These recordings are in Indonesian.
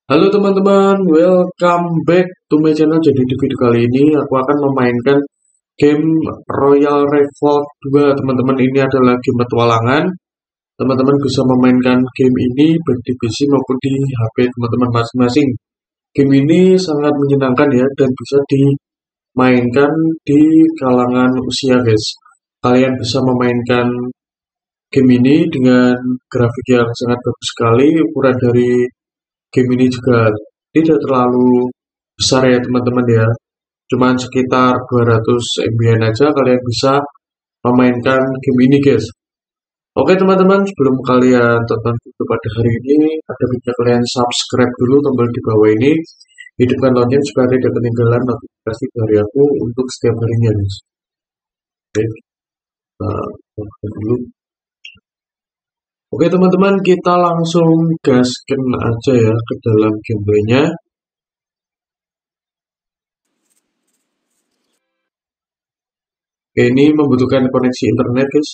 Halo teman-teman, welcome back to my channel. Jadi di video kali ini aku akan memainkan game Royal Revolt 2. Teman-teman, ini adalah game petualangan. Teman-teman bisa memainkan game ini baik di PC maupun di HP teman-teman masing-masing. Game ini sangat menyenangkan ya, dan bisa dimainkan di kalangan usia guys. Kalian bisa memainkan game ini dengan grafik yang sangat bagus sekali. Ukuran dari game ini juga tidak terlalu besar ya teman-teman ya. Cuman sekitar 200 MB aja kalian bisa memainkan game ini guys. Oke teman-teman, sebelum kalian tonton video pada hari ini, ada baiknya kalian subscribe dulu tombol di bawah ini. Hidupkan lonceng supaya tidak ketinggalan notifikasi dari aku untuk setiap harinya guys. Oke, kita tonton dulu. Oke teman-teman, kita langsung gasken aja ya ke dalam gameplaynya. Ini membutuhkan koneksi internet guys.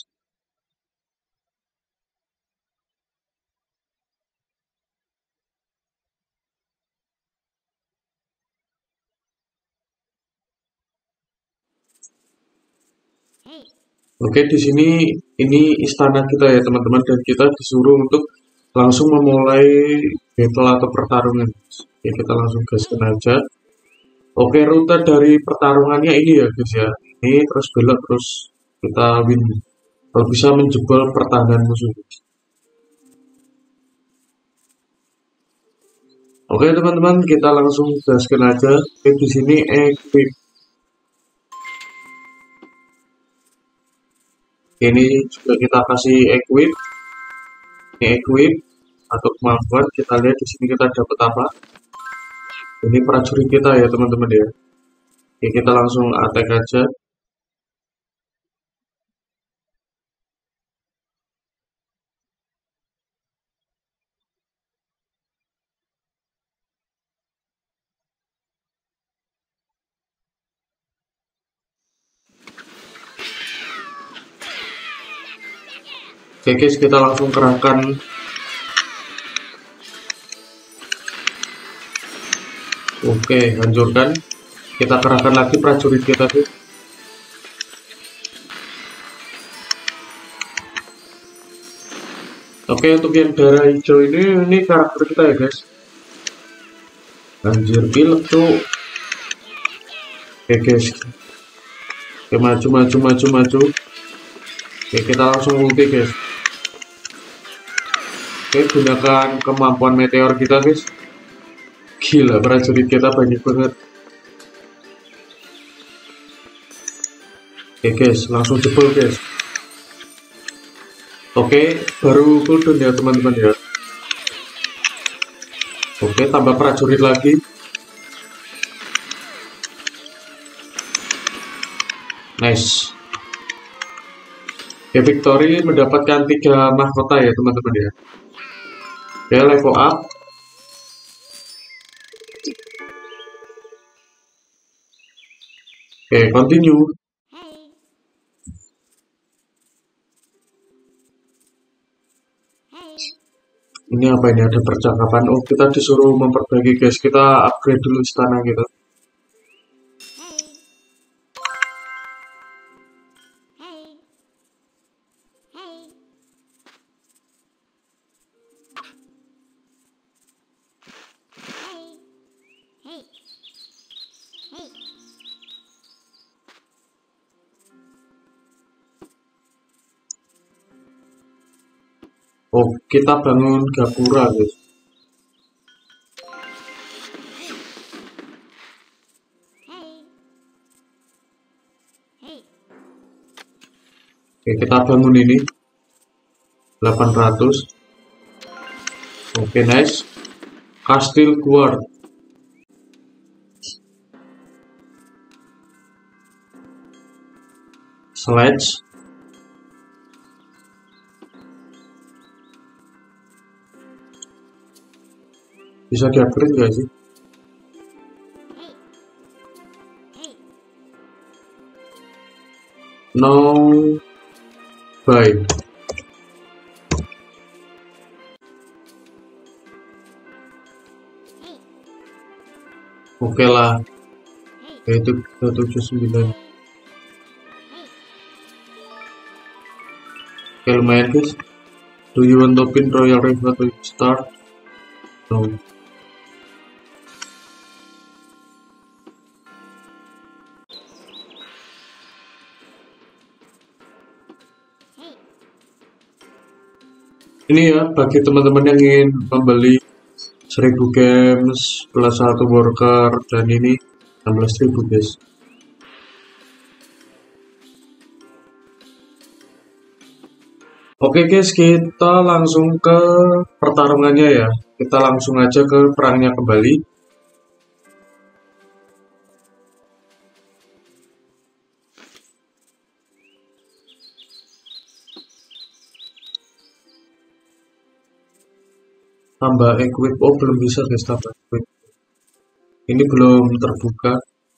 Oke, di sini ini istana kita ya teman-teman, dan kita disuruh untuk langsung memulai battle atau pertarungan. Oke, kita langsung gaskan aja. Oke, rute dari pertarungannya ini ya guys ya. Ini terus belok terus kita win. Kalau bisa menjebol pertahanan musuh. Oke teman-teman, kita langsung gaskan aja. Oke, di sini equip. Ini juga kita kasih equip. Ini equip atau kemampuan. Kita lihat di sini kita dapat apa. Ini prajurit kita ya teman-teman ya. Oke, kita langsung attack aja. Oke guys, kita langsung kerahkan. Oke, hancurkan. Kita kerahkan lagi prajurit kita guys. Oke, untuk yang darah hijau ini karakter kita ya guys. Anjir, pilek tuh. Oke guys. Oke, maju. Oke, kita langsung ulti guys. Oke, gunakan kemampuan meteor kita guys. Gila, prajurit kita banyak banget. Oke guys, langsung jebol guys. Oke, baru cooldown ya teman-teman ya. Oke, tambah prajurit lagi. Nice. Oke, Victory mendapatkan 3 mahkota ya teman-teman ya. Oke, level up. Oke, continue. Ini apa ini, ada percakapan. Oh, kita disuruh memperbaiki guys. Kita upgrade dulu istana kita. Oh, kita bangun gapura guys. Oke, kita bangun ini 800. Oke, nice. Kastil Guard. Sledge. Bisa di-upgrade gak sih? No buy. Oke lah, yaitu 379. Oke, lumayan guys. Do you want to pin Royal River to start? No. Ini ya, bagi teman-teman yang ingin membeli 1000 games plus 1 worker, dan ini 16.000 guys. Oke guys, kita langsung ke pertarungannya ya. Kita langsung aja ke perangnya kembali. Tambah equip, oh belum bisa guys tambah equip. Ini belum terbuka.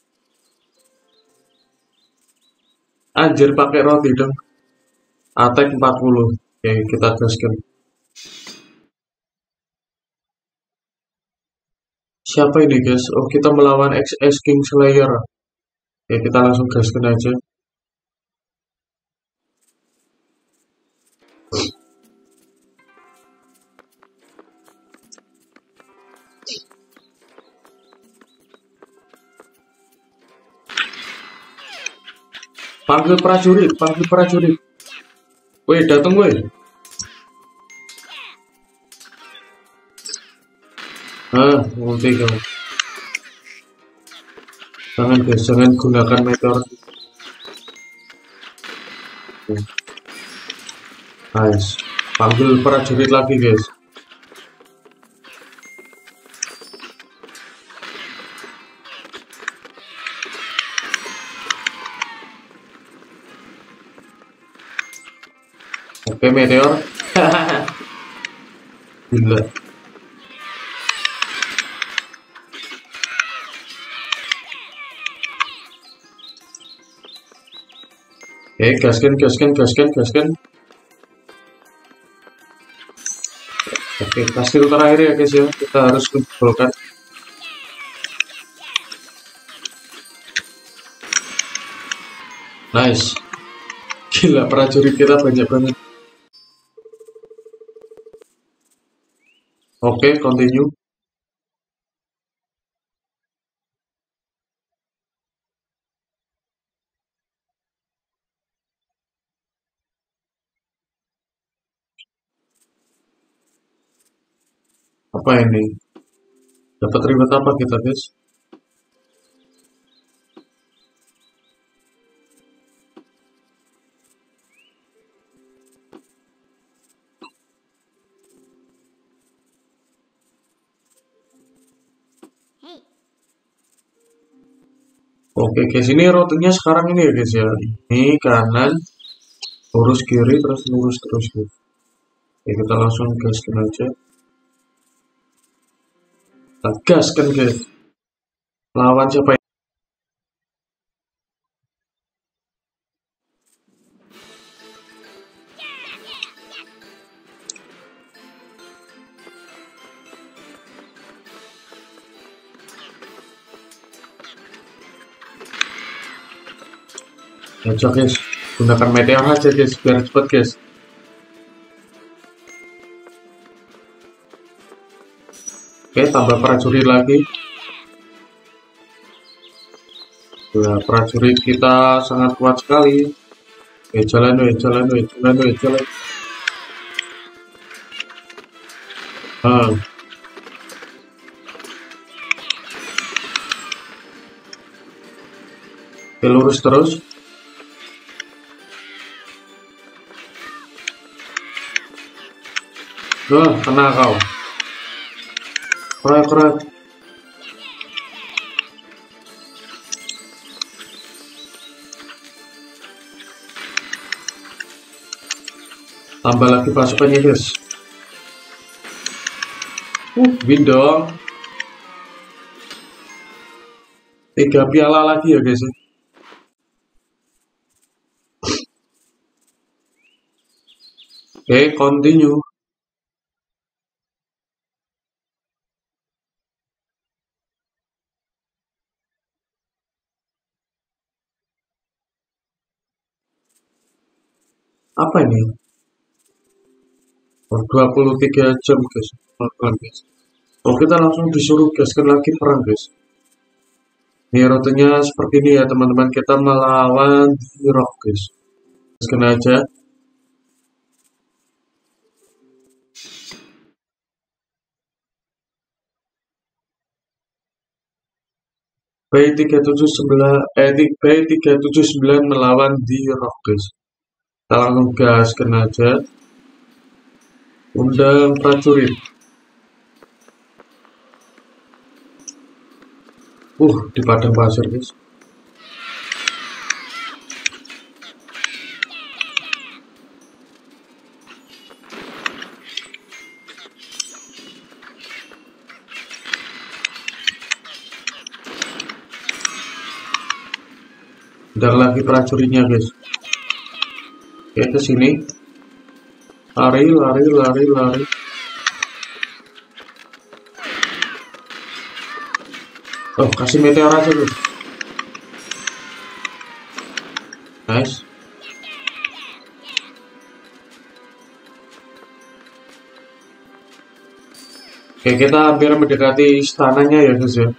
Anjir pakai roti dong. Attack 40. Oke, kita gaskan. Siapa ini guys? Oh, kita melawan XS King Slayer. Oke, kita langsung gaskan aja. Panggil prajurit, panggil prajurit. Woi, datang woi. Ulti kamu. Jangan guys, jangan gunakan meteor. Nice. Panggil prajurit lagi guys. Oke, meteor. Gila. Gaskan, gaskan, gaskan, gaskan. Oke, kastil terakhir ya guys ya. Kita harus kumpulkan. Nice. Gila, prajurit kita banyak banget. Oke, continue. Apa ini? Dapat reward apa kita guys? Oke guys, ini rutenya sekarang ini ya guys ya. Ini kanan, lurus kiri, terus lurus terus guys. Oke, kita langsung gaskan aja. Kita gaskan guys. Lawan siapa ini? Aja guys, gunakan meteor aja guys, biar cepet guys. Oke, tambah prajurit lagi. Ya, prajurit kita sangat kuat sekali. Jalan, jalan, jalan, jalan. Lurus terus. Kena kau. Keren. Tambah lagi pasukannya guys. Win dong. 3 piala lagi ya guys. Oke, continue. Apa ini? Oh, 23 jam guys. Pelan, guys. Oh, kita langsung disuruh gaskan lagi perang guys. Ini rutenya seperti ini ya teman-teman. Kita melawan Rock guys. Gaskan aja. B379 melawan di Rock guys. Kita langsung gaskan aja. Undang prajurit. Di padang pasir guys. Undang lagi prajuritnya guys. Oke, ke sini. Lari. Oh, kasih meteor aja guys. Nice. Oke, kita hampir mendekati istananya ya guys ya.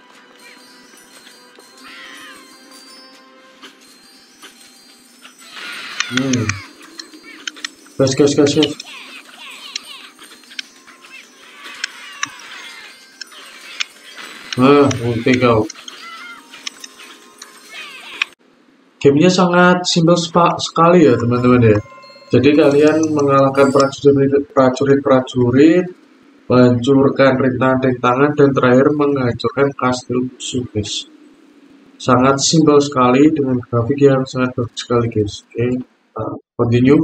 Gas. Ulti kau. Gamenya sangat simpel sekali ya teman-teman ya. Jadi kalian mengalahkan prajurit, menghancurkan rintangan-rintangan, dan terakhir menghancurkan kastil musuh guys. Sangat simpel sekali dengan grafik yang sangat bagus sekali guys. Oke, continue.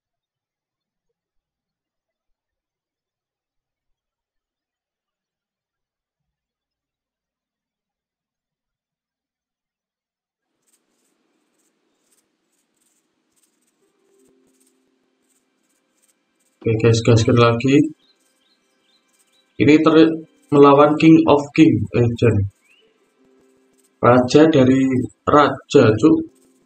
Oke guys, gaskan lagi. Ini melawan King of King Agent. Raja dari Raja cuk.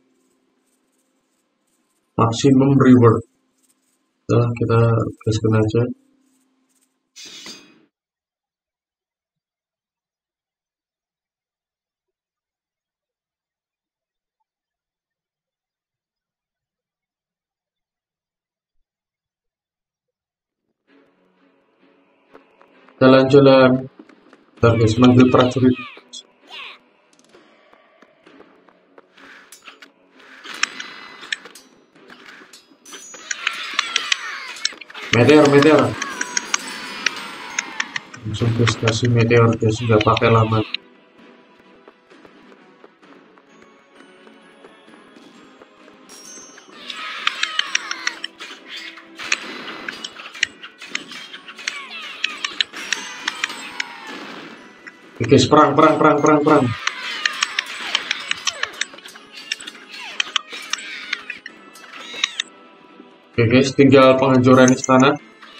Maximum reward. Nah, kita gaskan aja. Jalan-jalan. Bentar guys, manggil prajurit. Meteor. Langsung guys, kasih meteor guys, nggak pakai lama. Guys, perang. Oke guys, tinggal penghancuran istana.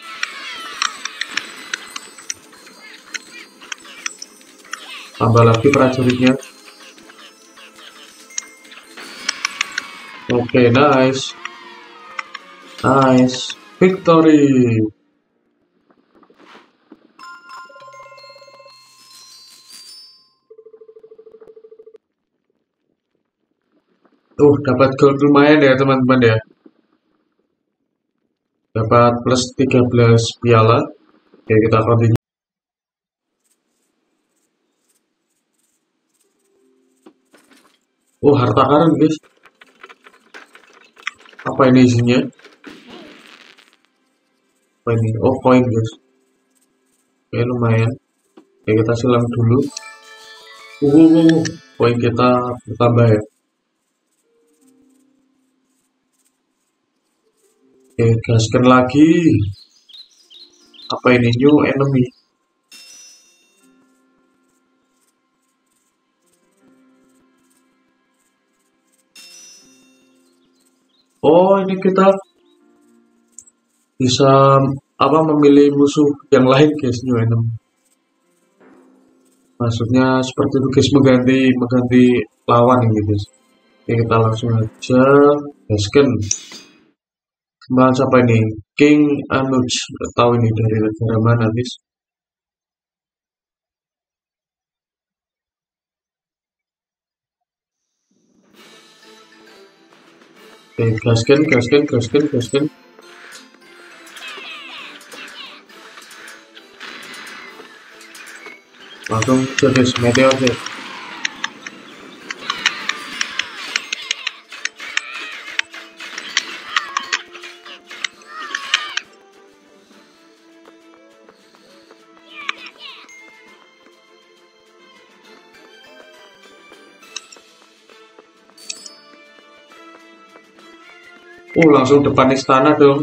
Tambah lagi prajuritnya. Oke, nice. Victory. Dapat gold lumayan ya teman-teman ya. Dapat plus 13 piala. Oke, kita continue. Harta karun guys. Apa ini isinya? Apa ini? Koin guys. Oke, lumayan. Oke, kita silang dulu. Koin kita bertambah ya. Oke, gaskan lagi. Apa ini? New enemy. Ini kita bisa memilih musuh yang lain guys, new enemy. Maksudnya seperti itu guys, mengganti lawan ini guys. Oke, kita langsung aja gaskan. Bahas apa ini? King Anuj. Nggak tahu ini dari negara mana, guys. Oke, gaskan, gaskan, gaskan, gaskan. Langsung jadi meteor deh. Langsung depan istana dong.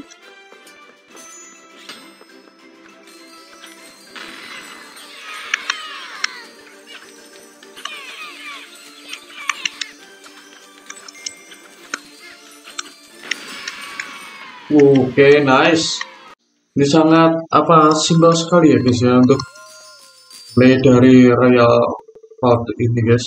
Oke, nice. Ini sangat simpel sekali ya guys ya untuk play dari Royal Vault ini guys.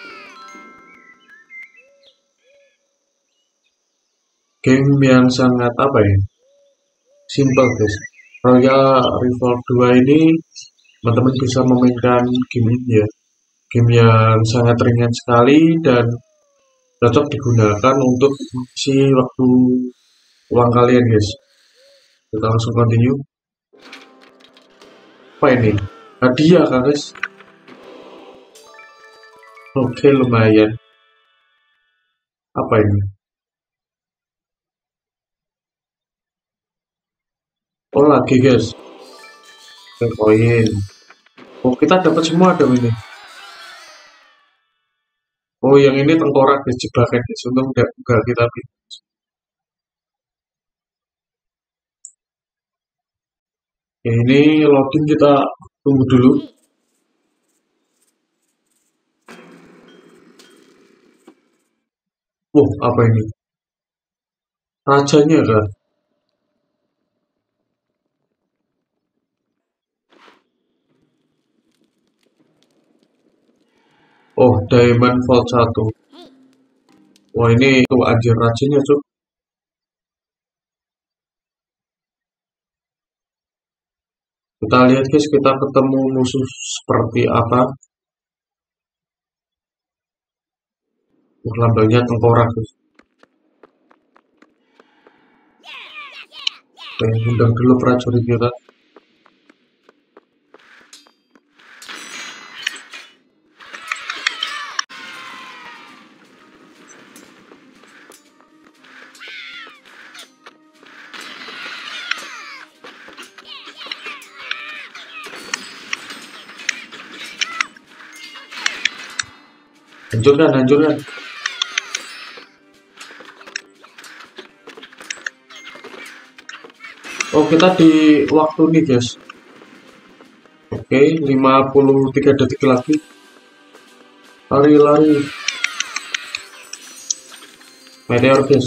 Game yang sangat simple guys. Royal Revolt 2 ini teman-teman bisa memainkan game ini ya. Game yang sangat ringan sekali dan cocok digunakan untuk mengisi waktu luang kalian guys. Kita langsung continue. Apa ini? Hadiah kan guys? Oke, lumayan. Apa ini? Oh, lagi guys. Koin. Oh, kita dapat semua dong ini. Oh, yang ini tengkorak guys, jebakan guys. Untung enggak kita pilih. Ya, ini login kita tunggu dulu. Apa ini? Rajanya kan? Oh, Diamond Vault 1. Wah, ini tuh anjir rajanya, Cuk. Kita lihat guys, kita ketemu musuh seperti apa. Lambangnya tengkorak guys. Oke, undang dulu prajurit kita. Hancurkan, hancurkan. Oh, kita di waktu nih guys. Oke, 53 detik lagi. Lari, lari. Meteor guys.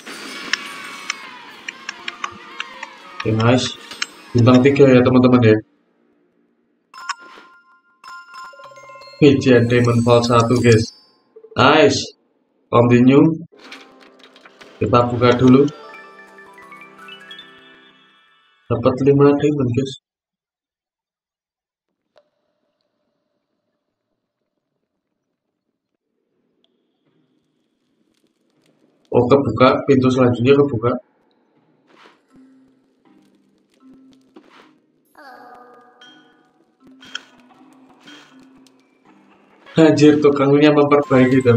Oke, nice. Bintang 3 ya teman-teman ya. Pijian Diamond Vault 1 guys. Nice. Continue. Kita buka dulu. Dapat 5 diamond guys. Oh, kebuka. Pintu selanjutnya kebuka. Anjir, tukangnya memperbaiki dan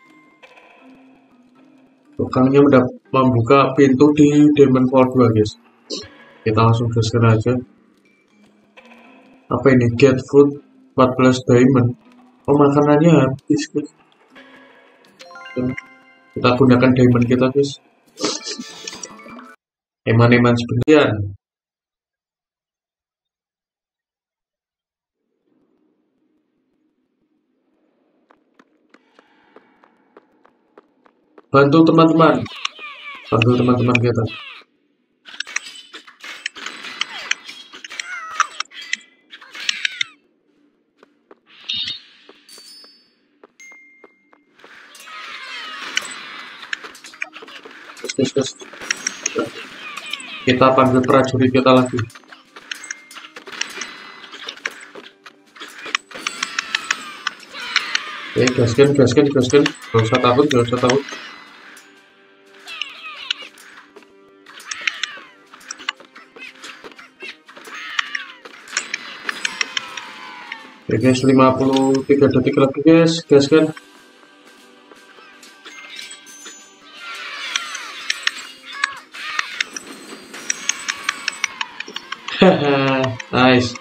tukangnya udah membuka pintu di Diamond Vault 2 guys. Kita langsung gaskan aja. Apa ini? Get food 14 diamond. Oh, makanannya habis guys. Kita gunakan diamond kita guys. Eman-eman sebagian. Bantu teman-teman. Bantu teman-teman kita. Gas, gas, gas. Kita panggil prajurit kita lagi. Oke, gaskan. Gak usah takut. Oke guys, 53 detik lagi guys, gaskan. Haha, nice.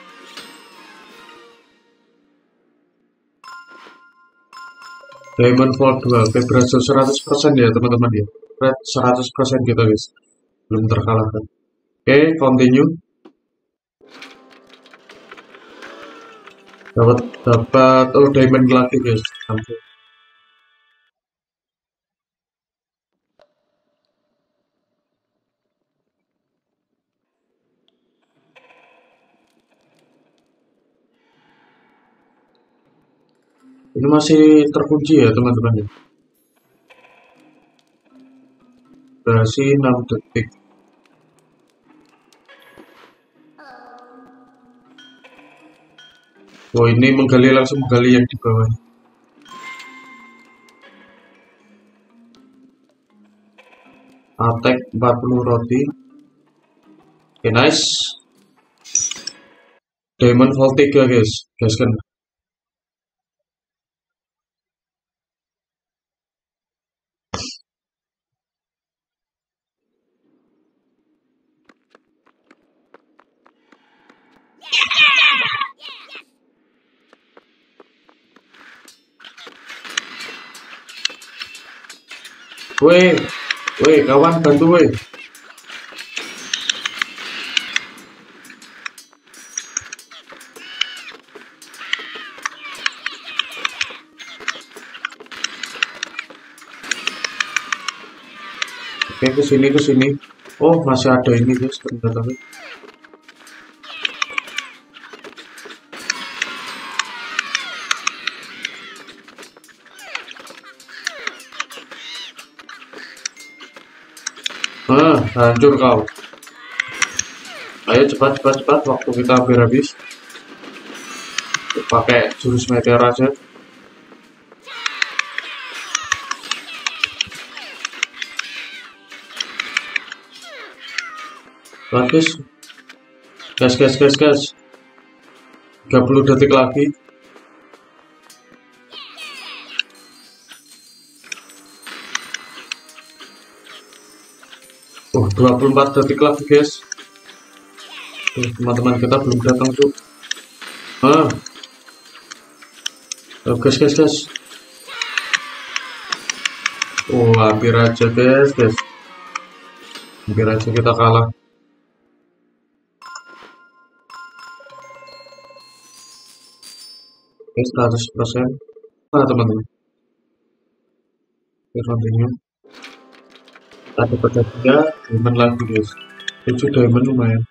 Diamond Vault 2, oke, berhasil 100% ya teman-teman ya. 100% kita guys, belum terkalahkan. Oke, continue. Dapat oh diamond lagi guys. Ini masih terkunci ya teman-teman ya. Durasi 6 detik. Oh ini langsung menggali yang di bawah. Attack 40 roti. Oke, nice. Diamond Vault 3 guys, gaskan. Weh, kawan bantu weh. Oke, kesini. Oh, masih ada ini guys, ternyata. Hancur kau. Ayo cepat, waktu kita hampir habis. Pakai jurus meteor aja. Bagus. Gas. 30 detik lagi. Oh, 24 detik lagi guys. Teman-teman kita belum datang tuh. Oh, gas. Oh, hampir aja guys. Hampir aja kita kalah. Oke, 100%. Teman-teman. Oke, continue. Ada pada 3 diamond lagi guys. 7 diamond lumayan.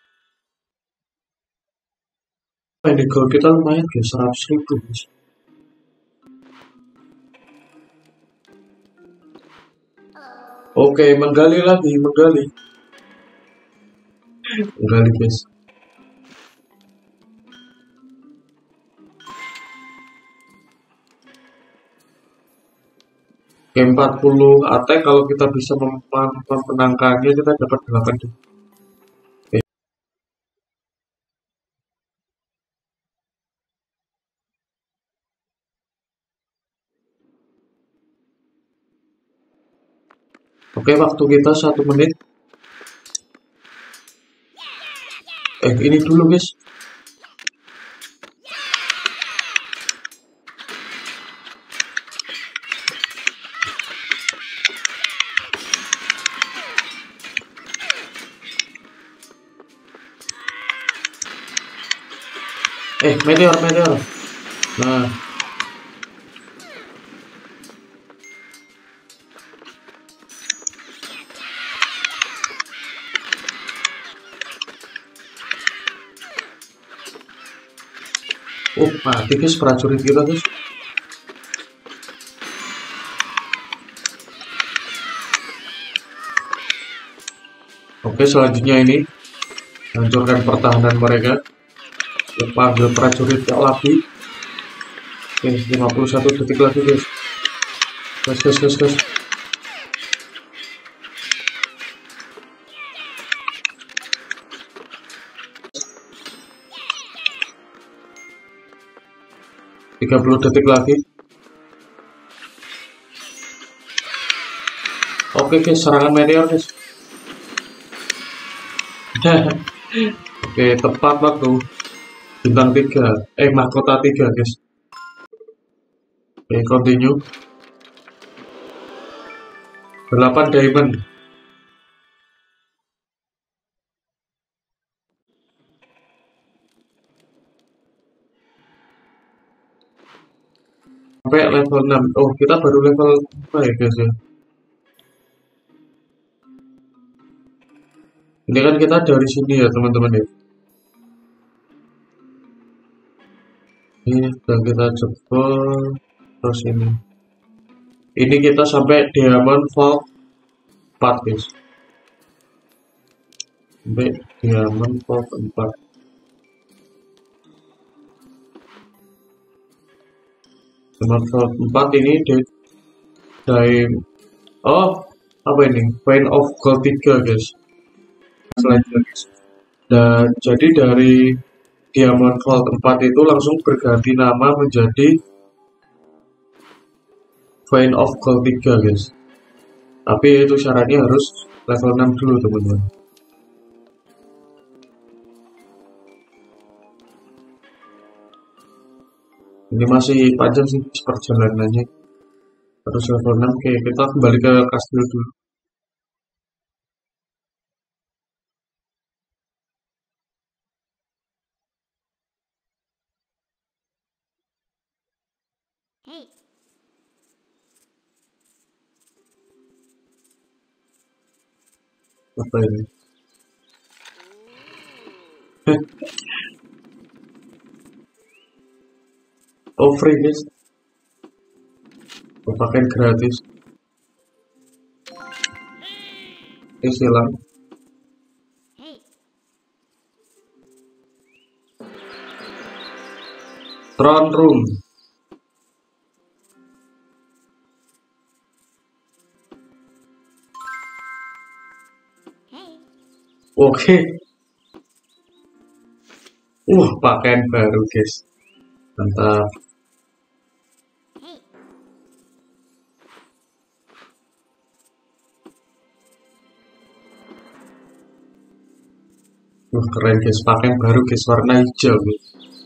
Ini gold kita lumayan guys, 100.000 guys. Oke, menggali guys. Oke, 40 attack, kalau kita bisa memenangkannya kita dapat 8. Oke, waktu kita 1 menit. Ini dulu guys. Meteor. Nah. Oh, mati guys prajurit kita guys. Oke, selanjutnya ini hancurkan pertahanan mereka. Panggil prajurit lagi. Oke, 51 detik lagi guys. Gas. 30 detik lagi. Oke guys, serangan meteor guys. Oke, tepat waktu. Bintang 3, mahkota 3 guys. Oke, continue. 8 diamond. Sampai level 6. Oh, kita baru level 5 ya guys ya. Ini kan kita dari sini ya teman-teman ya. Ini sudah kita jebol terus ini. Ini kita sampai Diamond Vault 4 guys. Sampai Diamond Vault 4. Diamond Vault 4 ini dari apa ini? Vein of Gold 3 guys. Selanjutnya guys. Dan jadi dari Diamond Vault 4 itu langsung berganti nama menjadi Vein of Gold 3 guys. Tapi itu syaratnya harus level 6 dulu teman-teman. Ini masih panjang sih perjalanannya. Harus level 6. Oke, kita kembali ke kastil dulu. Apa ini? Oh, free guys. Pakaian gratis. Silang. Throne room. Oke. Pakaian baru guys. Mantap. Keren guys, pakaian baru guys, warna hijau guys.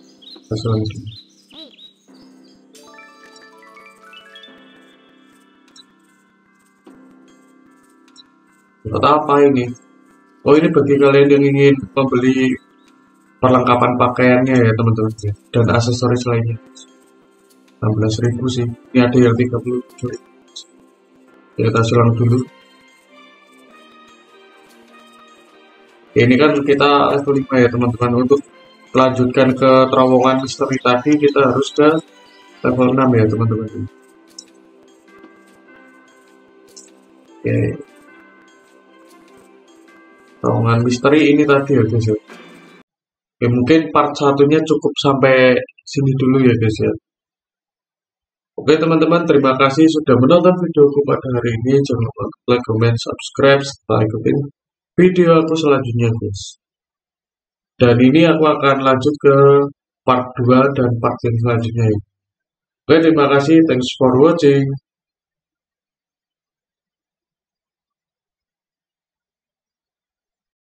Buat apa ini? Oh, ini bagi kalian yang ingin membeli perlengkapan pakaiannya ya teman-teman, dan aksesoris lainnya. 16.000 sih. Ini ada yang 30. Kita silang dulu. Ini kan kita level 5 ya teman-teman. Untuk melanjutkan ke terowongan misteri tadi kita harus ke level 6 ya teman-teman. Oke. Terowongan misteri ini tadi ya guys ya. Oke, mungkin part satunya cukup sampai sini dulu ya guys ya. Oke teman-teman, terima kasih sudah menonton videoku pada hari ini. Jangan lupa like, comment, subscribe, serta ikutin video aku selanjutnya guys. Dan ini aku akan lanjut ke part 2 dan part yang selanjutnya. Oke, terima kasih. Thanks for watching.